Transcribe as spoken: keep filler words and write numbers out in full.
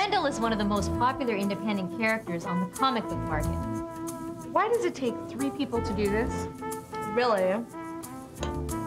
Randall is one of the most popular independent characters on the comic book market. Why does it take three people to do this? Really?